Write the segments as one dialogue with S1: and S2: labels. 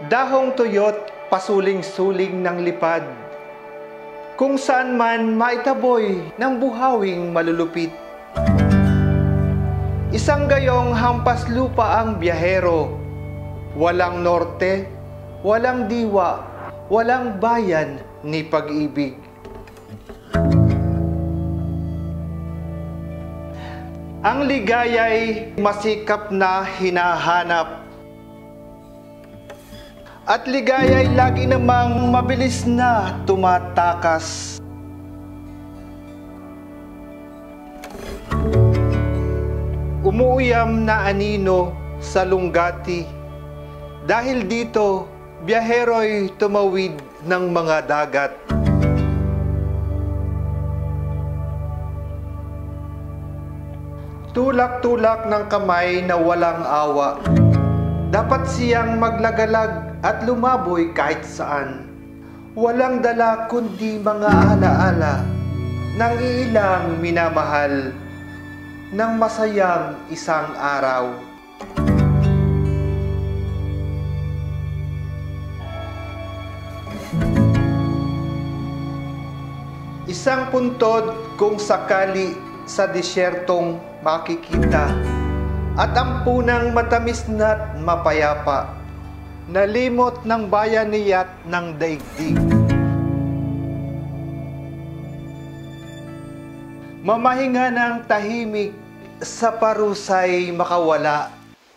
S1: Dahong tuyot, pasuling-suling ng lipad, kung saan man maitaboy ng buhawing malulupit. Isang gayong hampas lupa ang biyahero, walang norte, walang diwa, walang bayan ni pag-ibig. Ang ligaya'y masikap na hinahanap, at ligaya'y lagi namang mabilis na tumatakas. Umuuyam na anino sa lunggati, dahil dito biyahero'y tumawid ng mga dagat. Tulak-tulak ng kamay na walang awa, dapat siyang maglagalag at lumaboy kahit saan. Walang dala kundi mga alaala ng iilang minamahal ng masayang isang araw. Isang puntod kung sakali sa disyertong makikita, at ampunang matamis na't mapayapa, nalimot ng bayaniyat ng daigdig. Mamahinga ng tahimik sa parusay makawala.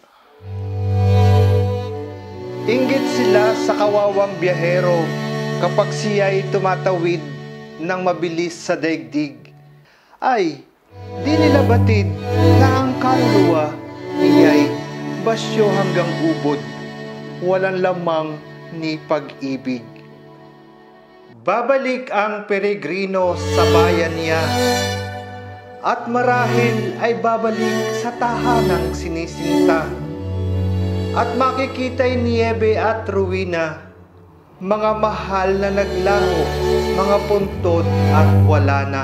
S1: Inggit sila sa kawawang biyahero kapag siya'y tumatawid ng mabilis sa daigdig. Ay, di nila batid na ang kaluluwa niya'y basyo hanggang ubod, walang lamang ni pag-ibig. Babalik ang peregrino sa bayan niya, at marahil ay babalik sa tahanang sinisinta, at makikita'y niyebe at ruina, mga mahal na naglaho, mga puntod at wala na.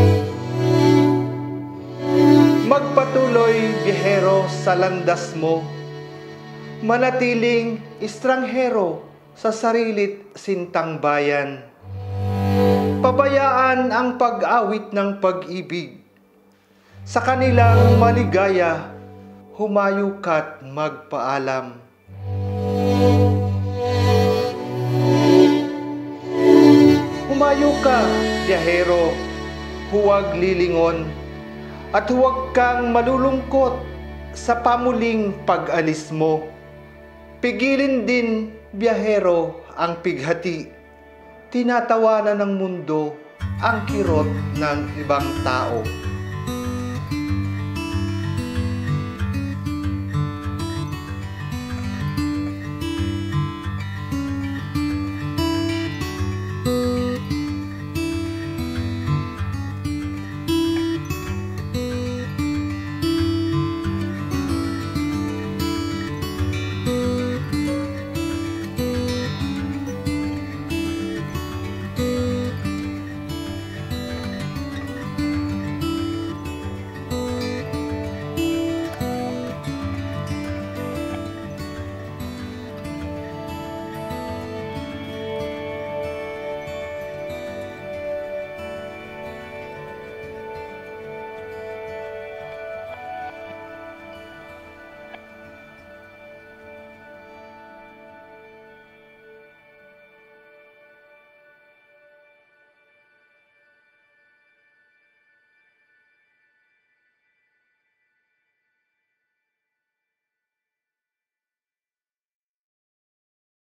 S1: Magpatuloy, biyahero, sa landas mo, manatiling estranghero sa sarilit sintang bayan. Pabayaan ang pag-awit ng pag-ibig, sa kanilang maligaya, humayo ka't magpaalam. Humayo ka, biyahero, huwag lilingon, at huwag kang malulungkot sa pamuling pag-alis mo. Pigilin din, biyahero, ang pighati. Tinatawanan ng mundo ang kirot ng ibang tao.